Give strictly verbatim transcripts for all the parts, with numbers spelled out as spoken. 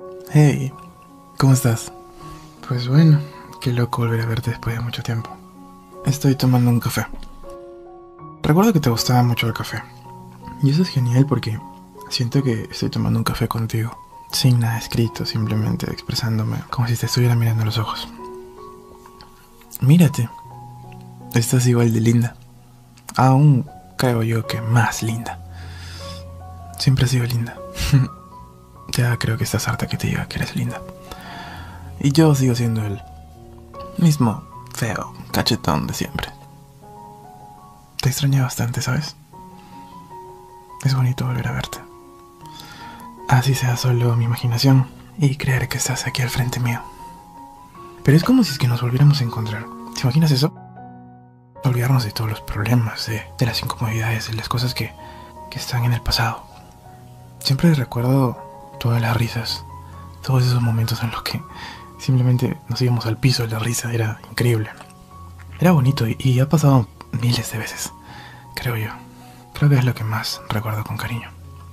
Hey, ¿cómo estás? Pues bueno, qué loco volver a verte después de mucho tiempo. Estoy tomando un café. Recuerdo que te gustaba mucho el café. Y eso es genial porque siento que estoy tomando un café contigo. Sin nada escrito, simplemente expresándome como si te estuviera mirando a los ojos. Mírate, estás igual de linda. Aún creo yo que más linda. Siempre has sido linda. Ya creo que estás harta que te diga que eres linda. Y yo sigo siendo el mismo feo cachetón de siempre. Te extrañé bastante, ¿sabes? Es bonito volver a verte. Así sea solo mi imaginación y creer que estás aquí al frente mío. Pero es como si es que nos volviéramos a encontrar. ¿Te imaginas eso? Olvidarnos de todos los problemas, de, de las incomodidades, de las cosas que, que están en el pasado. Siempre recuerdo todas las risas, todos esos momentos en los que simplemente nos íbamos al piso de la risa. Era increíble. Era bonito y, y ha pasado miles de veces, creo yo. Creo que es lo que más recuerdo con cariño.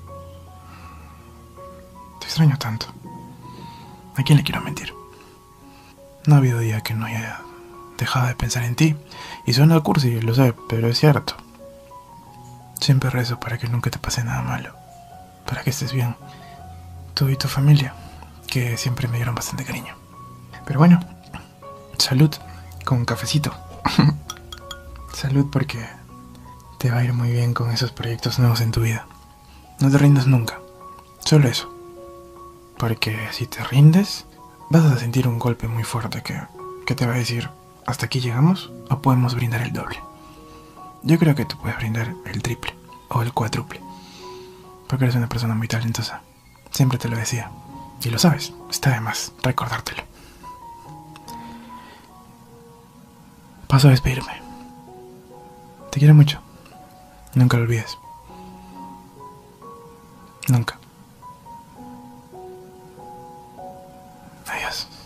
Te extraño tanto. ¿A quién le quiero mentir? No ha habido día que no haya dejado de pensar en ti. Y suena cursi, lo sé, pero es cierto. Siempre rezo para que nunca te pase nada malo. Para que estés bien. Tú y tu familia, que siempre me dieron bastante cariño. Pero bueno, salud con cafecito. Salud porque te va a ir muy bien con esos proyectos nuevos en tu vida. No te rindas nunca. Solo eso. Porque si te rindes, vas a sentir un golpe muy fuerte que, que te va a decir, ¿hasta aquí llegamos o podemos brindar el doble? Yo creo que tú puedes brindar el triple o el cuádruple. Porque eres una persona muy talentosa. Siempre te lo decía. Y lo sabes, está de más recordártelo. Paso a despedirme. Te quiero mucho. Nunca lo olvides. Nunca. Adiós.